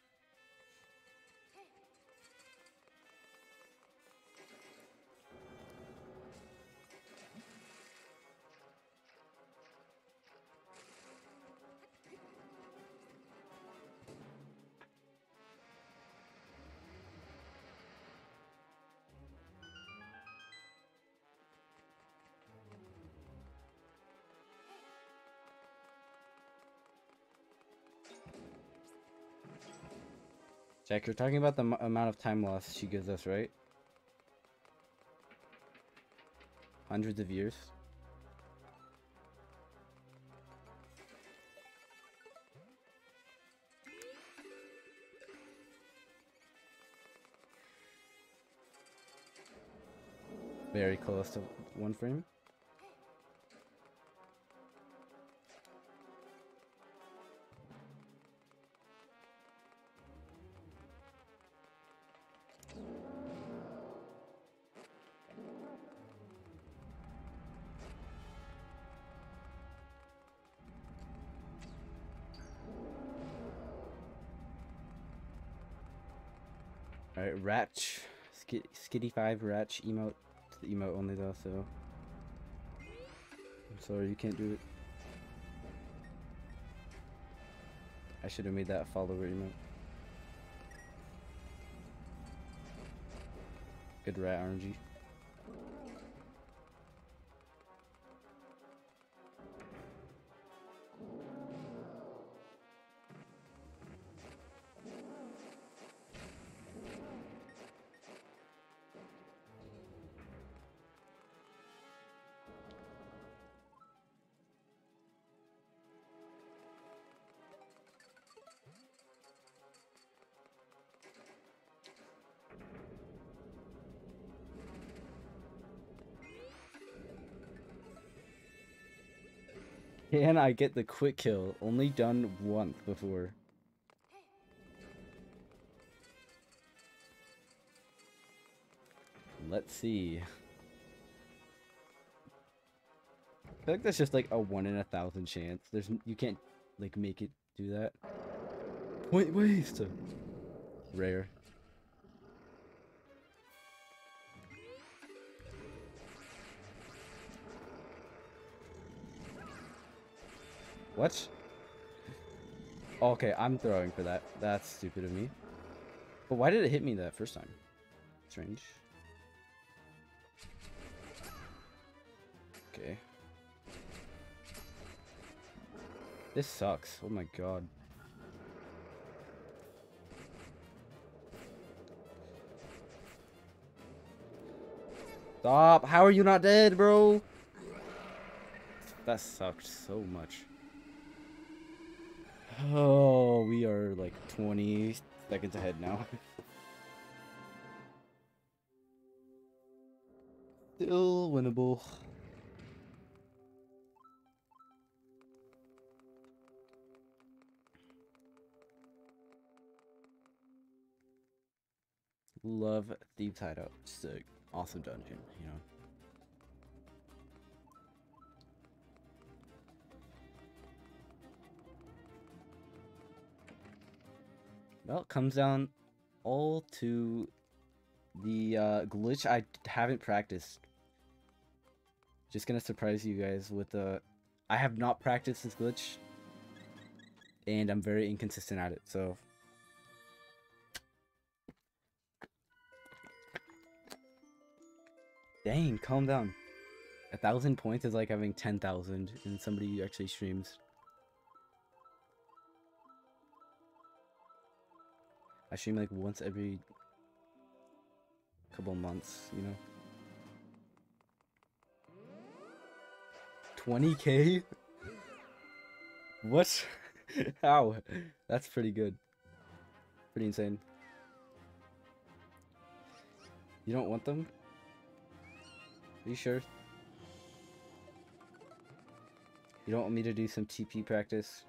Jack, you're talking about the amount of time loss she gives us, right? Hundreds of years. Very close to 1 frame. Alright, Ratch. Skitty 5 Ratch emote. It's the emote only though, so I'm sorry you can't do it. I should have made that a follower emote. Good rat RNG. Can I get the quick kill? Only done once before. Let's see. I feel like that's just like a 1 in 1,000 chance. You can't like make it do that. Point waste. Rare. What? Okay, I'm throwing for that. That's stupid of me. But why did it hit me that first time? Strange. Okay. This sucks. Oh my god. Stop! How are you not dead, bro? That sucked so much. Oh, we are 20 seconds ahead now. Still winnable. Love Thieves Hideout. Just an awesome dungeon, you know. Well, it comes down all to the glitch I haven't practiced. Just gonna surprise you guys with the... I have not practiced this glitch, and I'm very inconsistent at it, so... Dang, calm down. 1,000 points is like having 10,000 in somebody who actually streams. I stream like once every couple months, you know? 20k? What? How? That's pretty good. Pretty insane. You don't want them? Are you sure? You don't want me to do some TP practice?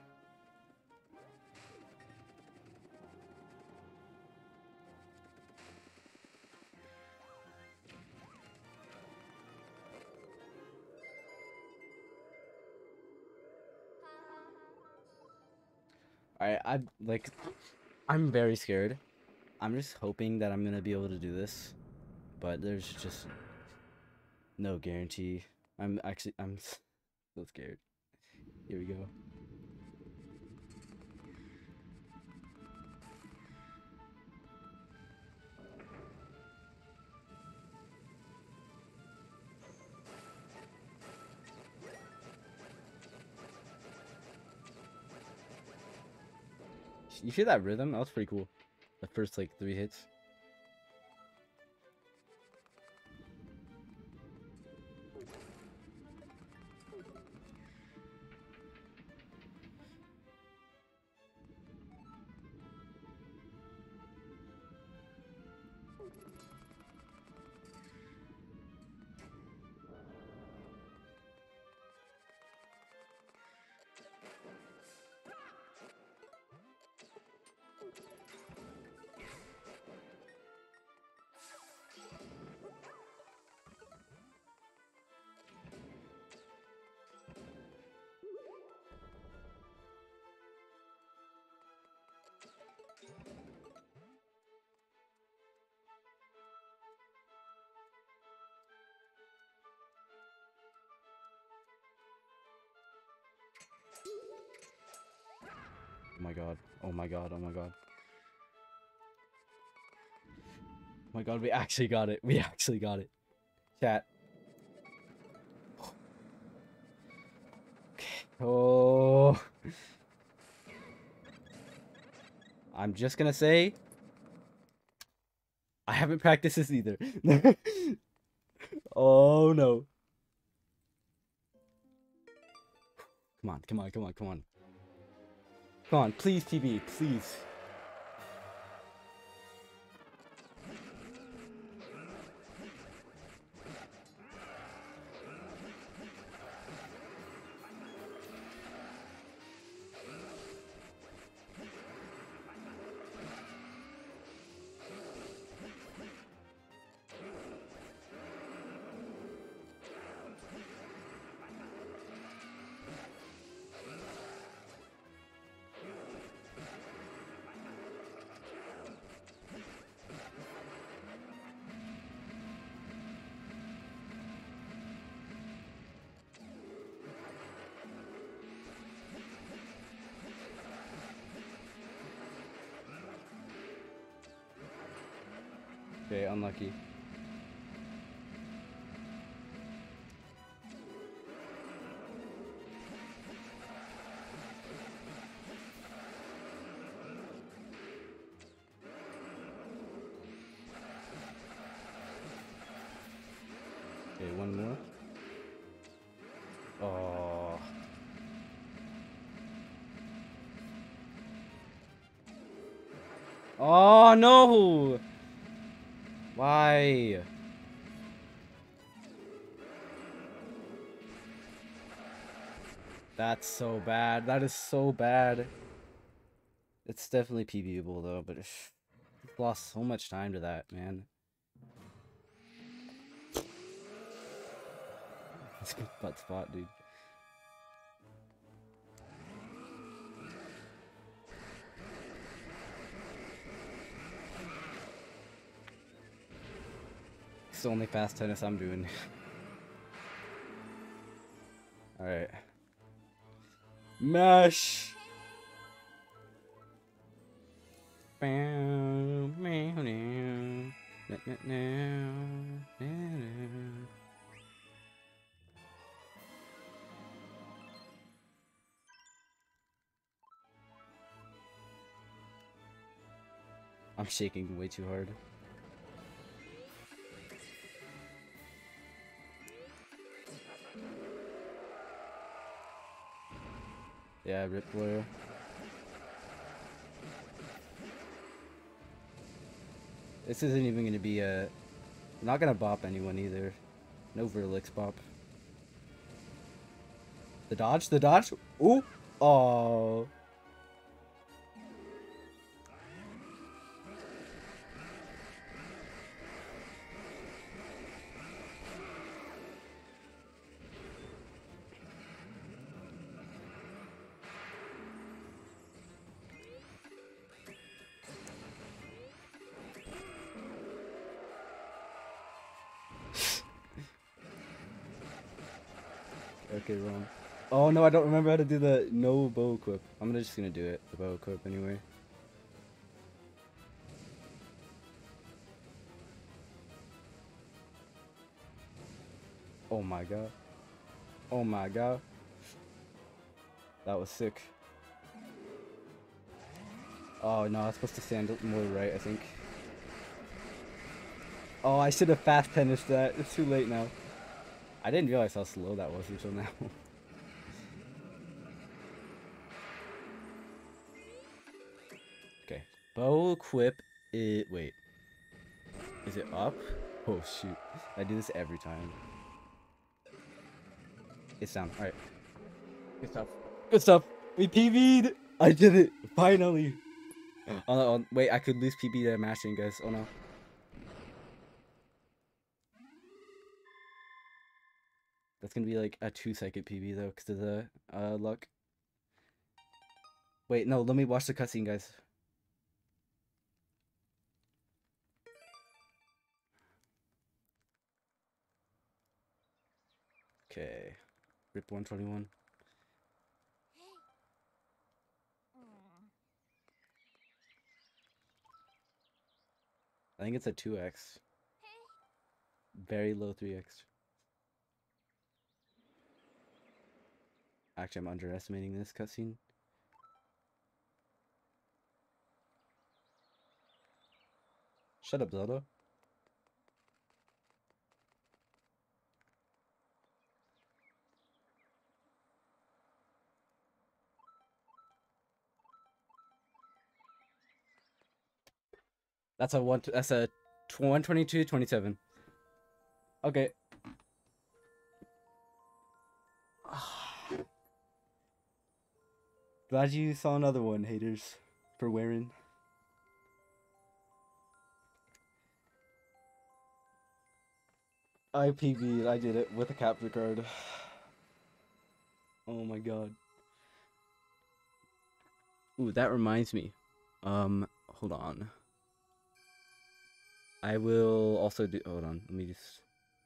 I'm very scared. I'm just hoping that I'm gonna be able to do this, but there's just no guarantee. I'm so scared. Here we go. You hear that rhythm? That was pretty cool. The first like 3 hits. Oh my god. Oh my god. Oh my god. Oh my god, we actually got it. We actually got it. Chat. Okay. Oh. I'm just gonna say I haven't practiced this either. Oh no. Come on, come on, come on, come on. Come on, please, PB, please. Okay, unlucky. Okay, one more. Oh. Oh no! Why? That's so bad. That is so bad. It's definitely PBable though, but I've lost so much time to that, man. It's a butt spot, dude. It's the only fast tennis I'm doing. Alright. Mash! I'm shaking way too hard. Yeah, Rip Blur. This isn't even gonna be a... I'm not gonna bop anyone either. No Verlix bop. The dodge? The dodge? Ooh! Oh. Okay, wrong. Oh no, I don't remember how to do the no bow equip. I'm just gonna do it, the bow equip anyway. Oh my god. Oh my god. That was sick. Oh no, I was supposed to stand more right, I think. Oh, I should have fast tennised that. It's too late now. I didn't realize how slow that was until now. Okay. Bow equip it. Wait. Is it up? Oh shoot. I do this every time. It's down. Alright. Good stuff. Good stuff. We PB'd. I did it. Finally. Oh no. Oh, wait, I could lose PB to mashing, guys. Oh no. That's gonna be like a 2-second PB though, because of the luck. Wait, no, let me watch the cutscene, guys. Okay. Rip 121. I think it's a 2x. Very low 3x. Actually, I'm underestimating this cutscene. Shut up, Zelda. That's a 122-27. Okay. Glad you saw another one, haters, for wearing. I PB'd, I did it with a capture card. Oh my god. Ooh, that reminds me. Hold on. I will also do, hold on, let me just.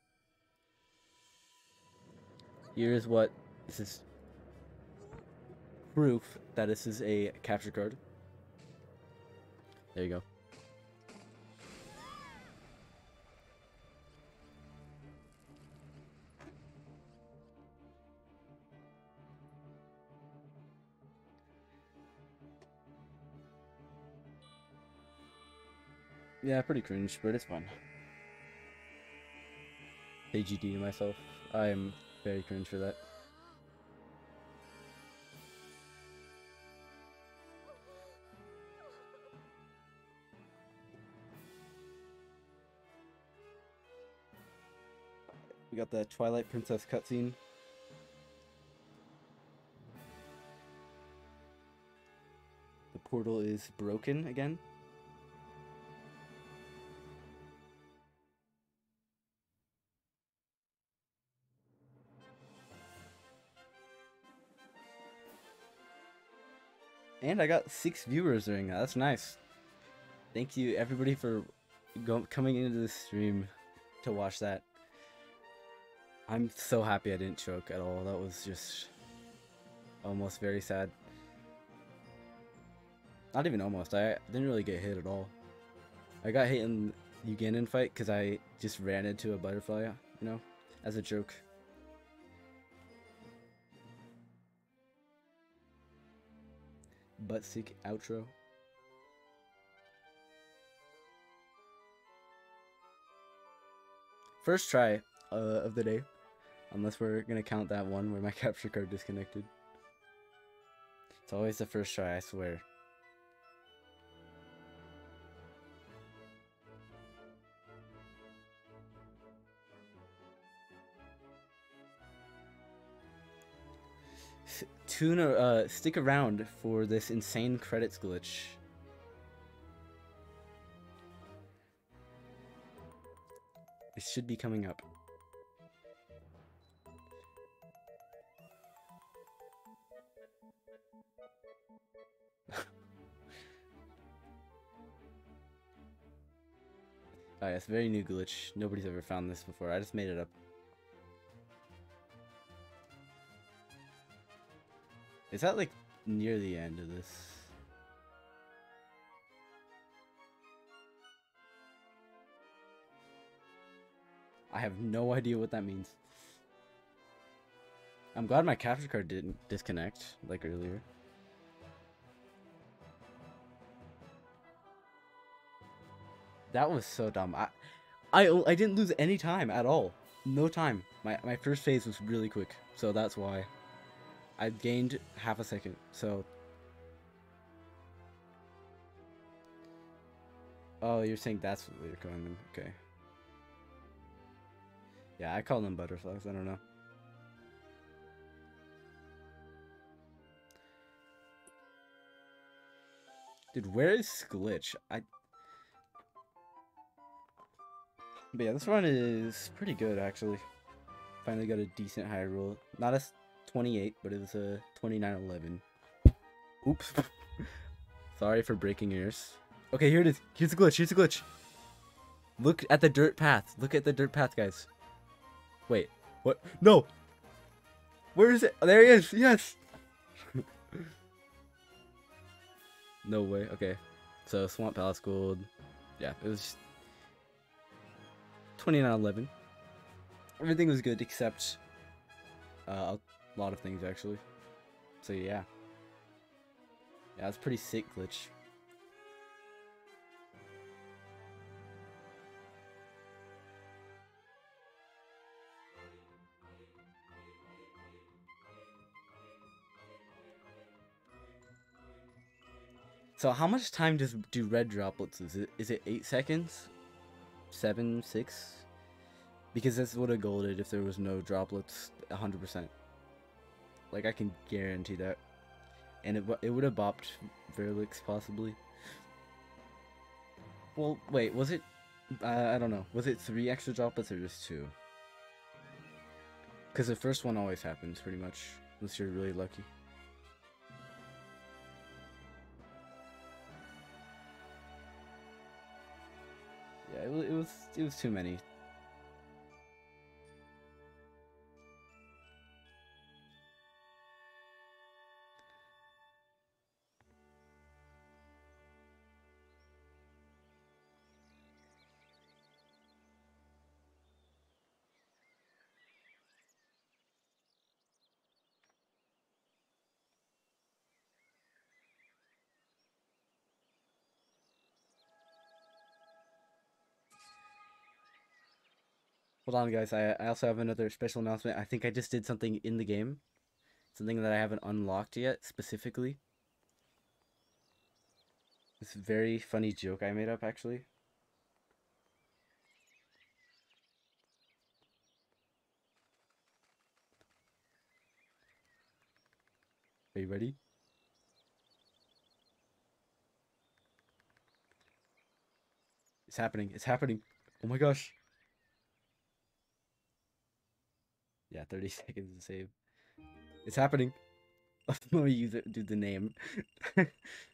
Here's what, this is proof that this is a capture card. There you go. Yeah, pretty cringe, but it's fun. AGD myself. I am very cringe for that. We got the Twilight Princess cutscene. The portal is broken again. And I got 6 viewers during that. That's nice. Thank you everybody for coming into the stream to watch that. I'm so happy I didn't choke at all. That was just almost very sad. Not even almost. I didn't really get hit at all. I got hit in the Ugandan fight because I just ran into a butterfly, you know, as a joke. Butt sick outro. First try of the day, unless we're gonna count that one where my capture card disconnected. It's always the first try, I swear. Stick around for this insane credits glitch. It should be coming up. Oh yes, very new glitch. Nobody's ever found this before. I just made it up. Is that like near the end of this? I have no idea what that means. I'm glad my capture card didn't disconnect like earlier. That was so dumb. I didn't lose any time at all. No time. My first phase was really quick, so that's why. I gained half a second, so. Oh, you're saying that's what you're calling them. Okay. Yeah, I call them butterflies. I don't know. Dude, where is Glitch? But yeah, this run is pretty good, actually. Finally got a decent high roll. Not a 28, but it was a 29-11. Oops. Sorry for breaking ears. Okay, here it is. Here's the glitch. Here's the glitch. Look at the dirt path. Look at the dirt path, guys. Wait. What? No! Where is it? There he is! Yes! No way. Okay. So, Swamp Palace Gold. Yeah, it was 29-11. Everything was good except a lot of things, actually. So, yeah. Yeah, it's pretty sick glitch. So how much time do red droplets? Is it 8 seconds? 7, 6? Because this would have golded if there was no droplets 100%. Like, I can guarantee that. And it would have bopped Verlix possibly. Well, wait, was it I don't know. Was it 3 extra droplets or just 2? Because the first one always happens pretty much, unless you're really lucky. Yeah, it was too many. Hold on, guys. I also have another special announcement. I think I just did something in the game. Something that I haven't unlocked yet, specifically. This very funny joke I made up, actually. Are you ready? It's happening. It's happening. Oh my gosh. Yeah, 30 seconds to save. It's happening. Let me use it. Do the name.